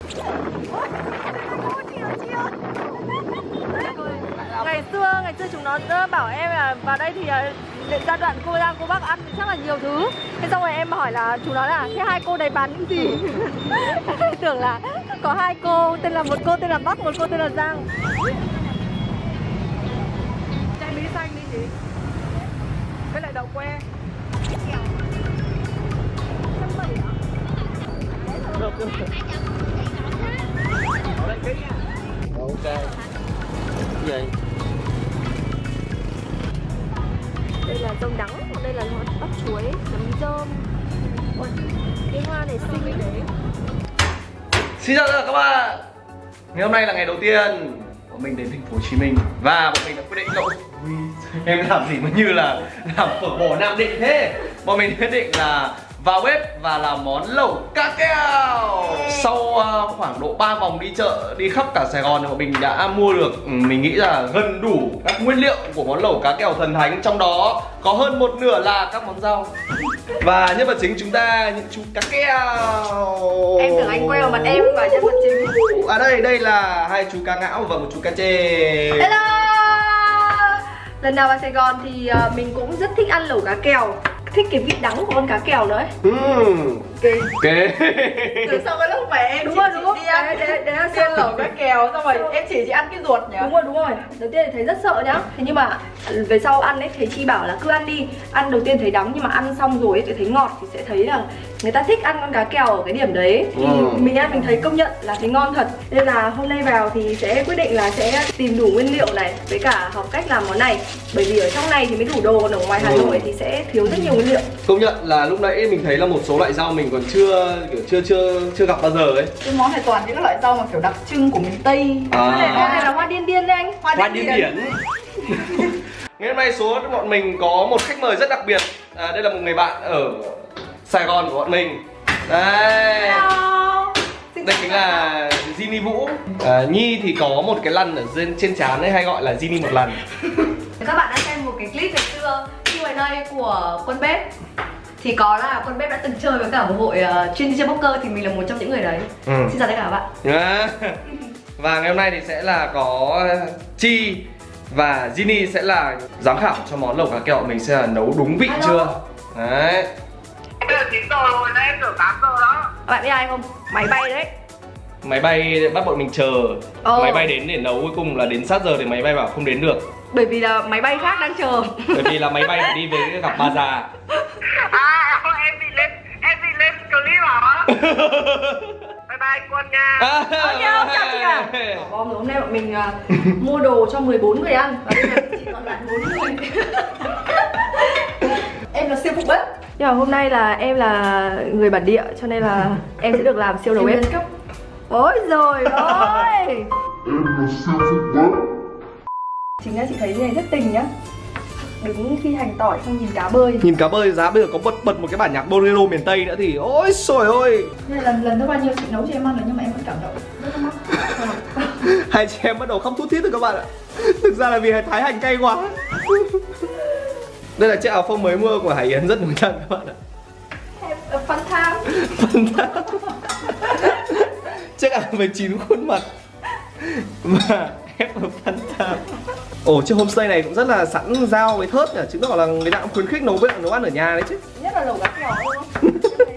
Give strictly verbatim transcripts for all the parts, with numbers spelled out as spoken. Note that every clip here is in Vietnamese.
Ngày xưa, ngày xưa chúng nó bảo em là vào đây thì giai đoạn cô Giang cô bác ăn chắc là nhiều thứ. Thế xong rồi em hỏi là chúng nó là thế hai cô đấy bán những gì? Tưởng là có hai cô, tên là một cô tên là Bắc, một cô tên là Giang. Chai bí xanh đi chị. Với lại đậu que. Ok. Cái gì? Đây là rau đắng, đây là bắp chuối, nấm rơm. Ôi, cái hoa này xinh đấy. Xin chào tất cả các bạn. Ngày hôm nay là ngày đầu tiên bọn mình đến thành phố Hồ Chí Minh và bọn mình đã quyết định lộn. Em làm gì mà như là làm phở bò Nam Định thế. Bọn mình quyết định là vào bếp và làm món lẩu cá kèo. Sau uh, khoảng độ ba vòng đi chợ, đi khắp cả Sài Gòn thì bọn mình đã mua được, mình nghĩ là gần đủ các nguyên liệu của món lẩu cá kèo thần thánh. Trong đó có hơn một nửa là các món rau. Và nhân vật chính chúng ta, những chú cá kèo. Em tưởng anh quay vào mặt em và nhân vật chính. À đây, đây là hai chú cá ngão và một chú cá chê. Hello. Lần nào vào Sài Gòn thì uh, mình cũng rất thích ăn lẩu cá kèo. Thích cái vị đắng của con cá kèo nữa ấy. Uhm. Kì. Kì. Từ sau cái lúc mà em đúng rồi, đúng rồi. đi ăn để, để, để ăn lẩu cá kèo xong rồi em chỉ chỉ ăn cái ruột nhỉ? Đúng rồi, đúng rồi. Đầu tiên thì thấy rất sợ nhá. Thế nhưng mà về sau ăn ấy, thầy Chi bảo là cứ ăn đi. Ăn đầu tiên thấy đắng nhưng mà ăn xong rồi ấy, thì thấy ngọt thì sẽ thấy là người ta thích ăn con cá kèo ở cái điểm đấy. Thì ừ. mình ăn mình thấy công nhận là thấy ngon thật. Nên là hôm nay vào thì sẽ quyết định là sẽ tìm đủ nguyên liệu này với cả học cách làm món này. Bởi vì ở trong này thì mới đủ đồ, còn ở ngoài Hà Nội ừ. thì sẽ thiếu rất nhiều nguyên liệu. Công nhận là lúc nãy mình thấy là một số loại rau mình còn chưa kiểu chưa chưa chưa gặp bao giờ ấy. Cái món này toàn những loại rau mà kiểu đặc trưng của miền Tây. À. Hoa này, hoa này là hoa điên điên đấy anh. Hoa, hoa điên điển. Ngày hôm nay số bọn mình có một khách mời rất đặc biệt. À, đây là một người bạn ở Sài Gòn của bọn mình. Đây. Hello. Đây chính là Ginny Vũ. À, Nhi thì có một cái lằn ở trên trên trán ấy, hay gọi là Ginny một lần. Các bạn đã xem một cái clip ngày xưa khi ngoài đây của Quân Bếp. Thì có là Quân Bếp đã từng chơi với cả một hội uh, chuyên đi chơi poker thì mình là một trong những người đấy. Ừ. Xin chào tất cả các bạn. Yeah. Và ngày hôm nay thì sẽ là có Chi và Ginny sẽ là giám khảo cho món lẩu cá kèo. Mình sẽ là nấu đúng vị Hello. Chưa. Đấy. Bây giờ chín giờ rồi, nãy em rửa tám giờ đó. Các bạn biết ai không? Máy bay đấy. Máy bay bắt bọn mình chờ. Oh. Máy bay đến để nấu, cuối cùng là đến sát giờ thì máy bay bảo không đến được. Bởi vì là máy bay khác đang chờ. Bởi vì là máy bay phải đi về gặp bà già. À, em bị lên, em bị lên clip hả? Bye bye Quân nha. À, ok, chào chị à. Bom rồi, hôm nay bọn mình uh, mua đồ cho mười bốn người ăn. Và bây giờ chỉ còn lại bốn người. Em là siêu phụ bếp. Nhưng mà hôm nay là em là người bản địa cho nên là em sẽ được làm siêu đầu bếp. Ôi rồi ôi. Em là siêu phụ bếp. Chính là chị thấy như này rất tình nhá. Đứng khi hành tỏi xong nhìn cá bơi. Nhìn cá bơi giá bây giờ có bật bật một cái bản nhạc bolero miền Tây nữa thì ôi xồi ôi. Nên lần lần thứ bao nhiêu chị nấu cho em ăn rồi nhưng mà em vẫn cảm động rất là mắc. Hai chị em bắt đầu khóc thút thít rồi các bạn ạ. Thực ra là vì thái hành cay quá. Đây là chiếc áo phông mới mua của Hải Yến rất nổi trend các bạn ạ. Fun time. Fun time. Chiếc áo với chín khuôn mặt và ép ở fun time. Ồ, chiếc homestay này cũng rất là sẵn dao với thớt nhỉ, chứng tỏ là người ta cũng khuyến khích nấu với nấu ăn ở nhà đấy chứ. Nhất là lẩu cá kèo đúng không?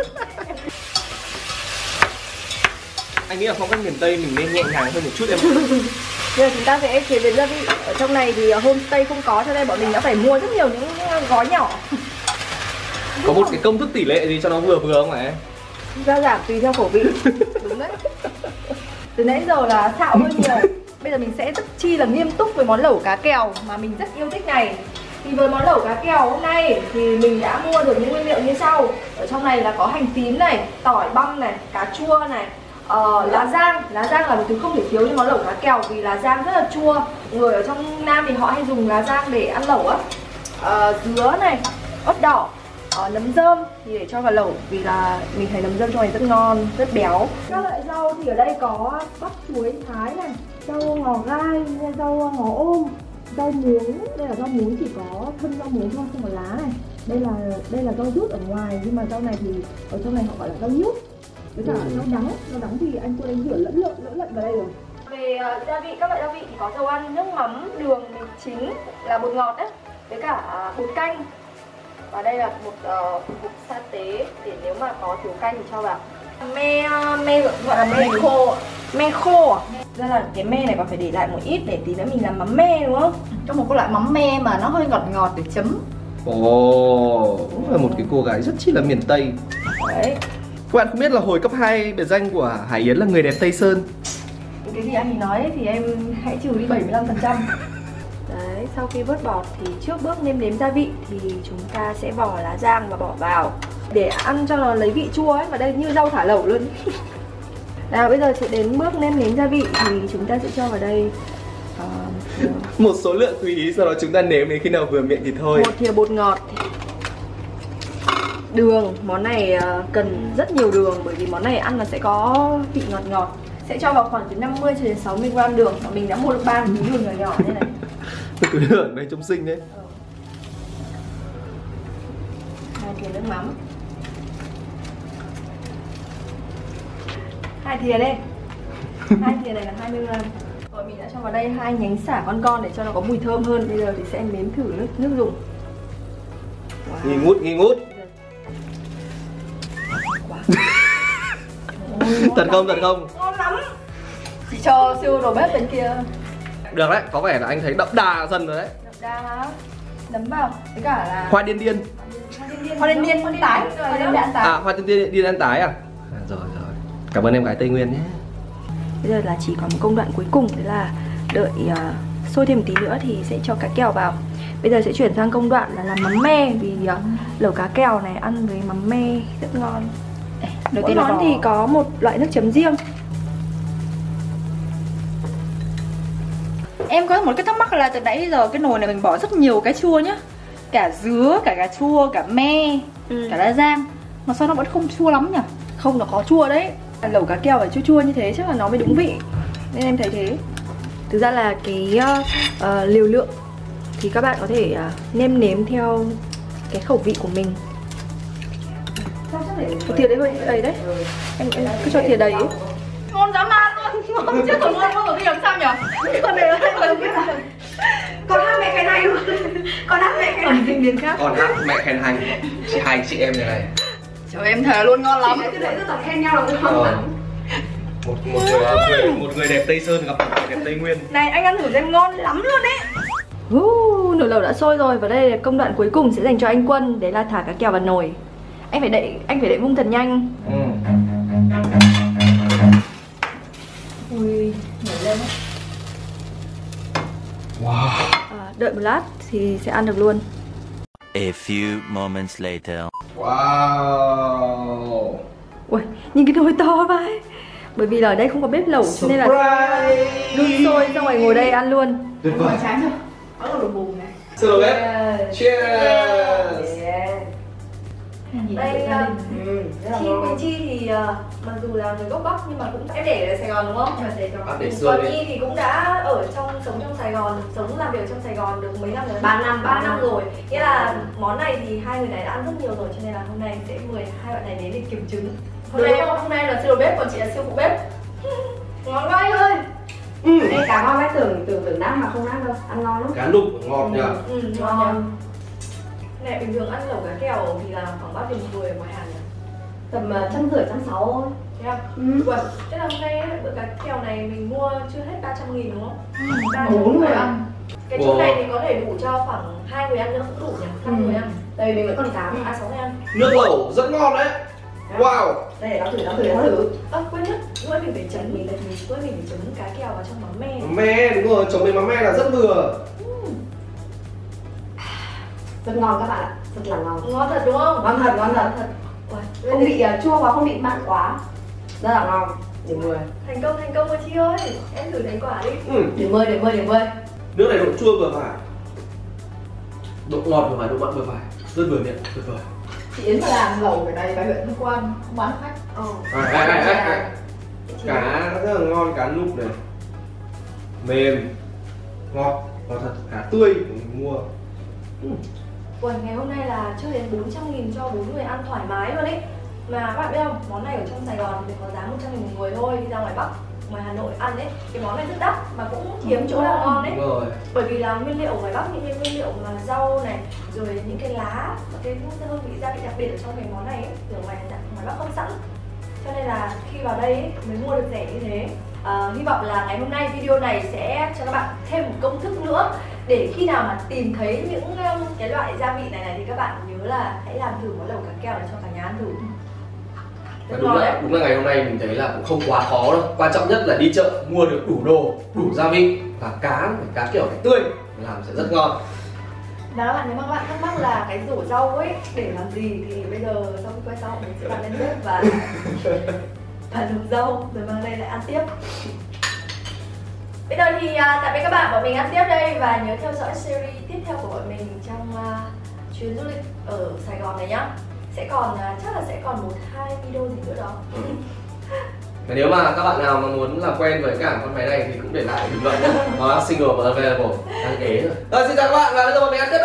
Anh nghĩ là phong cách miền Tây mình nên nhẹ nhàng hơn một chút em. Bây giờ chúng ta sẽ chế biến gia vị. Ở trong này thì homestay không có cho nên bọn mình đã phải mua rất nhiều những gói nhỏ. Có một cái công thức tỷ lệ gì cho nó vừa vừa không phải? Gia giảm tùy theo khẩu vị. Đúng đấy. Từ nãy giờ là xạo hơi nhiều. Bây giờ mình sẽ rất chi là nghiêm túc với món lẩu cá kèo mà mình rất yêu thích này. Thì với món lẩu cá kèo hôm nay thì mình đã mua được những nguyên liệu như sau. Ở trong này là có hành tím này, tỏi băm này, cà chua này, uh, lá giang. Lá giang là một thứ không thể thiếu trong món lẩu cá kèo vì lá giang rất là chua. Người ở trong Nam thì họ hay dùng lá giang để ăn lẩu á. uh, Dứa này, ớt đỏ, uh, nấm rơm thì để cho vào lẩu vì là mình thấy nấm rơm trong này rất ngon, rất béo. Các loại rau thì ở đây có bắp chuối thái này, rau ngò gai, rau ngò ôm, rau muống. Đây là rau muống chỉ có thân rau muống thôi, không có lá này. Đây là đây là rau rút ở ngoài nhưng mà rau này thì ở trong này họ gọi là rau nhút. Với cả rau đắng, rau đắng thì anh tôi anh rửa lẫn lộn lẫn lẫn vào đây rồi. Về uh, gia vị, các loại gia vị thì có dầu ăn, nước mắm, đường, mì chính là bột ngọt đấy, với cả uh, bột canh. Và đây là một uh, cục sa tế để nếu mà có thiếu canh thì cho vào. Me me gọi là me khô, me khô à? Ra là cái me này còn phải để lại một ít để tí nữa mình làm mắm me đúng không? Trong một cái loại mắm me mà nó hơi ngọt ngọt để chấm. Ồ, cũng là một cái cô gái rất chi là miền Tây. Đấy. Các bạn không biết là hồi cấp hai biệt danh của Hải Yến là người đẹp Tây Sơn. Cái gì anh ấy nói ấy, thì em hãy trừ đi bảy mươi lăm phần trăm. Đấy, sau khi vớt bọt thì trước bước nêm nếm gia vị thì chúng ta sẽ bỏ lá giang và bỏ vào để ăn cho nó lấy vị chua ấy, và đây như rau thả lẩu luôn. Nào bây giờ sẽ đến bước nêm nếm gia vị thì chúng ta sẽ cho vào đây uh, một số lượng tùy ý, sau đó chúng ta nếm đến khi nào vừa miệng thì thôi. một thìa bột ngọt, đường, món này uh, cần rất nhiều đường bởi vì món này ăn là sẽ có vị ngọt ngọt. Sẽ cho vào khoảng từ năm mươi cho đến sáu mươi gram đường, và mình đã mua được ba cái đường nhỏ nhỏ như này. Cứ đường đây trông xinh đấy. Ừ. Hai thìa nước mắm, hai thìa đây, hai thìa này là hai mươi gram. Rồi mình đã cho vào đây hai nhánh sả con con để cho nó có mùi thơm hơn. Bây giờ thì sẽ nếm thử nước nước dùng. Wow. Nghi ngút, nghi ngút. Thật không, thật không? Ngon lắm. Chị cho siêu đầu bếp bên kia. Được đấy, có vẻ là anh thấy đậm đà dần rồi đấy. Đậm đà hả? Đấm vào. Với cả là Hoa điên điên. Hoa điên điên, hoa điên tái. Hoa điên điên tái. À, hoa điên điên, điên ăn tái à? À? Rồi rồi. Cảm ơn em gái Tây Nguyên nhé. Bây giờ là chỉ còn một công đoạn cuối cùng, đấy là đợi uh, sôi thêm một tí nữa thì sẽ cho cá kèo vào. Bây giờ sẽ chuyển sang công đoạn là làm mắm me, vì uh, lẩu cá kèo này ăn với mắm me rất ngon. Đầu tiên món thì có một loại nước chấm riêng. Em có một cái thắc mắc là từ nãy giờ cái nồi này mình bỏ rất nhiều cái chua nhá. Cả dứa, cả cà chua, cả me, ừ. cả lá giang. Mà sao nó vẫn không chua lắm nhỉ? Không, nó có chua đấy. Lẩu cá kèo phải chua chua như thế chắc là nó mới đúng vị. Nên em thấy thế. Thực ra là cái uh, uh, liều lượng thì các bạn có thể uh, nêm nếm theo cái khẩu vị của mình. Thìa đấy hơi đầy đấy. Ừ. Em, em cứ cho thìa đầy ấy. Ngon dã man luôn. Ngon chứ còn ngon hơn rồi, bây giờ sao nhỉ? Con này là hai lần biết là con hát mẹ khen hay luôn. Con hát mẹ khen hay. Diễn biến khác. Còn hát mẹ khen hành. Chị hai chị em này này. Trời em thề luôn, ngon lắm. Chị đấy rất là khen nhau là ngon lắm. Một một người, một người đẹp Tây Sơn gặp một người đẹp Tây Nguyên. Này anh ăn thử xem, ngon lắm luôn đấy. Uh, nồi lẩu đã sôi rồi và đây là công đoạn cuối cùng sẽ dành cho anh Quân, đấy là thả cá kèo vào nồi. Anh phải đậy, anh phải đậy vung thật nhanh. Ừ. Ui, nhảy lên đấy. Wow. À, đợi một lát thì sẽ ăn được luôn. A few moments later. Wow. Ui, nhìn cái nồi to vậy. Bởi vì là ở đây không có bếp lẩu cho nên là đun sôi xong rồi ngồi đây ăn luôn. Tuyệt vời. Chán chưa? Có đồ bùng này. Sơ đồ bếp. Cheers. Yeah. Đây uh, Chi Quỳnh Chi thì uh, mặc dù là người gốc Bắc nhưng mà cũng em để ở Sài Gòn đúng không? Em để cho bạn để Còn Nhi thì cũng đã ở trong sống trong Sài Gòn, sống làm việc trong Sài Gòn được mấy năm rồi? ba năm, ba năm rồi. Nghĩa là món này thì hai người này đã ăn rất nhiều rồi cho nên là hôm nay sẽ mời hai bạn này đến để kiểm chứng. Hôm nay em hôm nay là siêu đầu bếp còn chị là siêu phụ bếp. Ngon quá anh ơi. Ừ. Ê, cá ngon đấy, tưởng tưởng tưởng nát mà không nát đâu, ăn ngon lắm. Cá nục ngọt nhỉ? Ừ, ngon nhỉ. Này bình thường ăn lẩu cá kèo thì là khoảng bao tiền người ở ngoài hàng nhỉ? Tầm uh, trăm rưỡi, trăm sáu thôi. Thế à? Ừ. Uầy, thế là hôm nay bữa cá kèo này mình mua chưa hết ba trăm nghìn đúng không? Ừ. Bốn người ăn. Cái chỗ này thì có thể đủ cho khoảng hai người ăn nữa cũng đủ nhỉ? năm người ăn. Đây mình vẫn còn tám, à sáu người ăn. Nước lẩu rất ngon đấy. Wow. Đây để nó thử, nó thử, nó thử. Ơ, quên mất, quên mình phải chấm mình là mình quên mình phải chấm cá kèo vào trong mắm me. Mắm me đúng rồi, chấm với mắm me là rất vừa. Rất ngon các bạn ạ, rất là ngon. Ngon thật đúng không? Ngon thật, ngon thật. thật. Uầy, Không bị uh, chua quá, không bị mặn quá. Rất là ngon. Điểm mười. Thành công, thành công rồi Chi ơi. Em thử thấy quả đi. Ừ. Điểm mười, điểm mười, điểm mười. Nước này độ chua vừa phải, độ ngọt vừa phải, độ mặn vừa phải, rất vừa miệng, tuyệt vời. Chị Yến mà làm lẩu cái này tại huyện Hương Quan, không bán khách. Ờ. À, à, à, à, à. Cá rất là ngon, cá nục này, mềm, ngọt, ngọt thật, cá tươi mình mua. Ừ. Uầy, ngày hôm nay là chưa đến bốn trăm nghìn cho bốn người ăn thoải mái luôn ấy. Mà các bạn biết không, món này ở trong Sài Gòn thì có giá một trăm nghìn một người thôi. Đi ra ngoài Bắc, ngoài Hà Nội ăn ấy, cái món này rất đắt mà cũng hiếm chỗ nào ngon đấy. Đúng rồi. Bởi vì là nguyên liệu ngoài Bắc, những cái nguyên liệu mà rau này, rồi những cái lá và cái hương vị gia vị đặc biệt ở trong cái món này ấy, ở ngoài ngoài Bắc không sẵn. Cho nên là khi vào đây ấy, mới mua được rẻ như thế. À, hy vọng là ngày hôm nay video này sẽ cho các bạn thêm một công thức nữa, để khi nào mà tìm thấy những um, cái loại gia vị này này thì các bạn nhớ là hãy làm thử món lẩu cá kèo để cho cả nhà ăn thử. Và đúng là, đúng là ngày hôm nay mình thấy là cũng không quá khó đâu. Quan trọng nhất là đi chợ mua được đủ đồ, đủ gia vị và cá, phải cá kiểu phải tươi, làm sẽ rất ngon. Và các bạn, nếu mà các bạn thắc mắc là cái rổ rau ấy để làm gì thì bây giờ sau khi quay xong mình sẽ đặt lên bếp và và luộc rau rồi mang đây lại ăn tiếp. Bây giờ thì uh, tạm biệt các bạn, bọn mình ăn tiếp đây và nhớ theo dõi series tiếp theo của bọn mình trong uh, chuyến du lịch ở Sài Gòn này nhá. Sẽ còn uh, chắc là sẽ còn một hai video gì nữa đó. Ừ. Và nếu mà các bạn nào mà muốn làm quen với cả con máy này thì cũng để lại bình luận nhé. Nó single và available, đang ế rồi. Rồi xin chào các bạn và bây giờ bọn mình ăn tiếp.